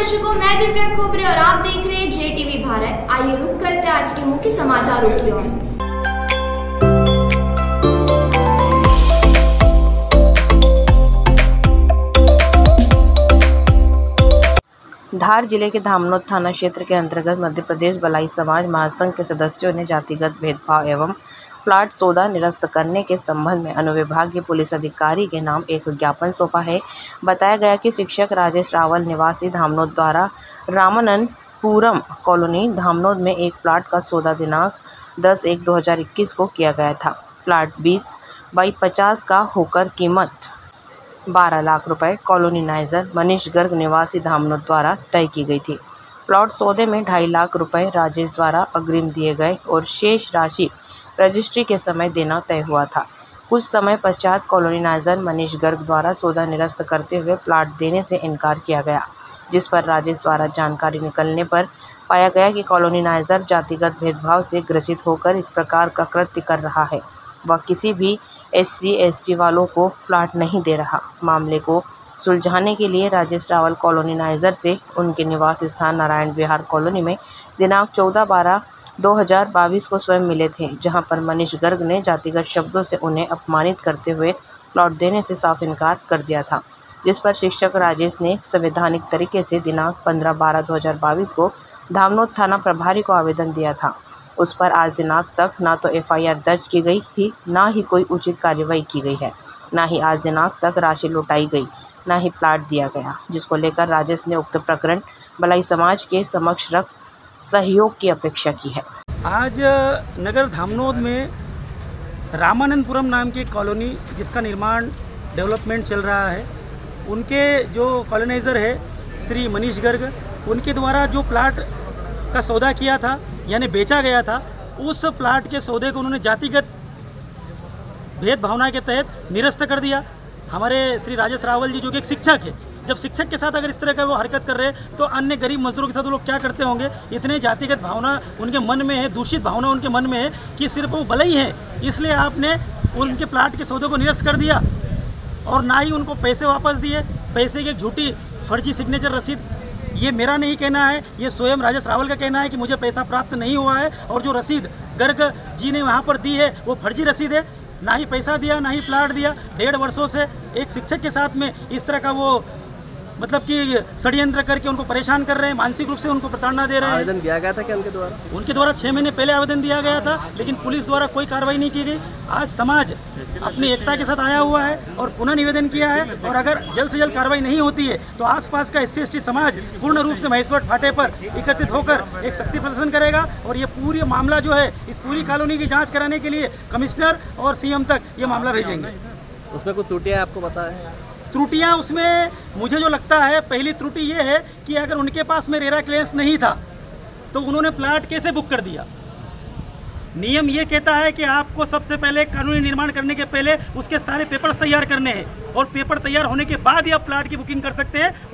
दर्शकों, मैं दिव्या खोबरे और आप देख रहे हैं JTV भारत। आइए रुक करते हैं आज के मुख्य समाचारों की ओर। धार जिले के धामनोद थाना क्षेत्र के अंतर्गत मध्य प्रदेश बलाई समाज महासंघ के सदस्यों ने जातिगत भेदभाव एवं प्लाट सौदा निरस्त करने के संबंध में अनुविभागीय पुलिस अधिकारी के नाम एक ज्ञापन सौंपा है। बताया गया कि शिक्षक राजेश रावल निवासी धामनोद द्वारा रामानंदपुरम कॉलोनी धामनोद में एक प्लाट का सौदा दिनांक 10/1/2021 को किया गया था। प्लाट 20/50 का होकर कीमत 12 लाख रुपए कॉलोनीनाइजर मनीष गर्ग निवासी धामनोद द्वारा तय की गई थी। प्लॉट सौदे में 2.5 लाख रुपए राजेश द्वारा अग्रिम दिए गए और शेष राशि रजिस्ट्री के समय देना तय हुआ था। कुछ समय पश्चात कॉलोनीनाइजर मनीष गर्ग द्वारा सौदा निरस्त करते हुए प्लाट देने से इनकार किया गया, जिस पर राजेश द्वारा जानकारी निकलने पर पाया गया कि कॉलोनीनाइजर जातिगत भेदभाव से ग्रसित होकर इस प्रकार का कृत्य कर रहा है। वह किसी भी SC/ST वालों को प्लाट नहीं दे रहा। मामले को सुलझाने के लिए राजेश रावल कॉलोनीनाइजर से उनके निवास स्थान नारायण विहार कॉलोनी में दिनांक 14/12/2022 को स्वयं मिले थे, जहां पर मनीष गर्ग ने जातिगत शब्दों से उन्हें अपमानित करते हुए प्लॉट देने से साफ इनकार कर दिया था, जिस पर शिक्षक राजेश ने संवैधानिक तरीके से दिनांक 15/12/2022 को धामनोद थाना प्रभारी को आवेदन दिया था। उस पर आज दिनांक तक ना तो FIR दर्ज की गई थी, ना ही कोई उचित कार्रवाई की गई है, ना ही आज दिनांक तक राशि लौटाई गई, ना ही प्लाट दिया गया, जिसको लेकर राजेश ने उक्त प्रकरण बलाई समाज के समक्ष रख सहयोग की अपेक्षा की है। आज नगर धामनोद में रामानंदपुरम नाम की कॉलोनी जिसका निर्माण डेवलपमेंट चल रहा है, उनके जो कॉलोनाइजर है श्री मनीष गर्ग, उनके द्वारा जो प्लाट का सौदा किया था यानी बेचा गया था, उस प्लाट के सौदे को उन्होंने जातिगत भेदभावना के तहत निरस्त कर दिया। हमारे श्री राजेश रावल जी जो कि एक शिक्षक है, जब शिक्षक के साथ अगर इस तरह का वो हरकत कर रहे हैं तो अन्य गरीब मजदूरों के साथ वो लोग क्या करते होंगे। इतने जातिगत भावना उनके मन में है, दूषित भावना उनके मन में है कि सिर्फ वो भले ही है, इसलिए आपने उनके प्लाट के सौदे को निरस्त कर दिया और ना ही उनको पैसे वापस दिए। पैसे की एक झूठी फर्जी सिग्नेचर रसीद, ये मेरा नहीं कहना है, ये स्वयं राजेश रावल का कहना है कि मुझे पैसा प्राप्त नहीं हुआ है और जो रसीद गर्ग जी ने वहाँ पर दी है वो फर्जी रसीद है। ना ही पैसा दिया, ना ही प्लाट दिया। 1.5 वर्षों से एक शिक्षक के साथ में इस तरह का वो मतलब कि षड्यंत्र करके उनको परेशान कर रहे हैं, मानसिक रूप से उनको प्रताड़ना दे रहे हैं। आवेदन दिया गया था क्या उनके द्वारा? 6 महीने पहले आवेदन दिया गया था, लेकिन पुलिस द्वारा कोई कार्रवाई नहीं की गई। आज समाज अपनी एकता के साथ आया हुआ है और पुनः निवेदन किया है, और अगर जल्द से जल्द कार्रवाई नहीं होती है तो आसपास का SC/ST समाज पूर्ण रूप से महेश्वर फाटे पर एकत्रित होकर एक शक्ति प्रदर्शन करेगा। और ये पूरी मामला जो है, इस पूरी कॉलोनी की जाँच कराने के लिए कमिश्नर और CM तक ये मामला भेजेंगे। उसमें कुछ त्रुटियाँ आपको पता है? त्रुटियां उसमें मुझे जो लगता है, पहली त्रुटि ये है कि अगर उनके पास में रेरा क्लियरेंस नहीं था तो उन्होंने प्लाट कैसे बुक कर दिया। नियम ये कहता है कि आपको सबसे पहले कानूनी निर्माण करने के पहले उसके सारे पेपर्स तैयार करने हैं और पेपर तैयार होने के बाद ही आप प्लाट की बुकिंग कर सकते हैं।